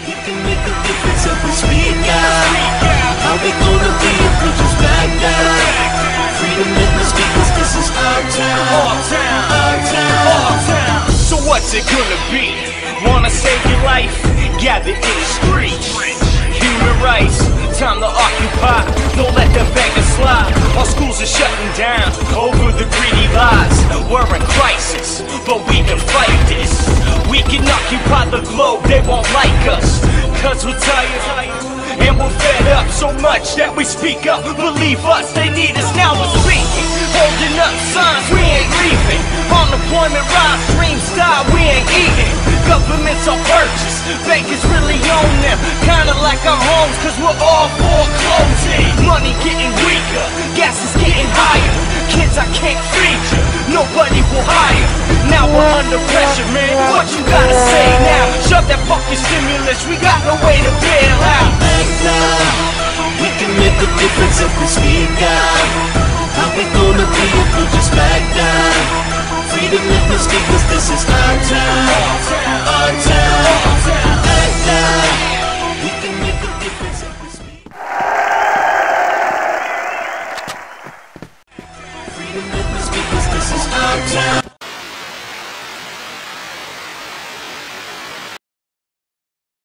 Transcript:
We can make a difference if we speak out. How they gonna be if we just back down? Freedom in the speakers, this is our town. Our town, our town. So what's it gonna be? Wanna save your life? Gather in the streets. Human rights, time to occupy. Don't let them beggars slide. Our schools are shutting down over the greedy lies. We're in crisis, but we can fight this. We can occupy the globe, they won't like us. Cause we're tired, and we're fed up so much that we speak up. Believe us, they need us, now we're speaking. Holding up signs, we ain't leaving. Unemployment rise, dreams die, we ain't eating. Governments are purchased, bankers really own them. Kinda like our homes, cause we're all foreclosing. Money getting weaker, gas is getting higher. Kids, I can't feed you, nobody will hire. Now we're under pressure, man, what you gotta say now? Shove that fucking stimulus, we got no way to bail out. We can make a difference if we speak out. How we gonna be if we just back down? Freedom in the speakers, this is our town. Our town. Back down. We can make a difference if we speak. Freedom in the speakers, this is our town.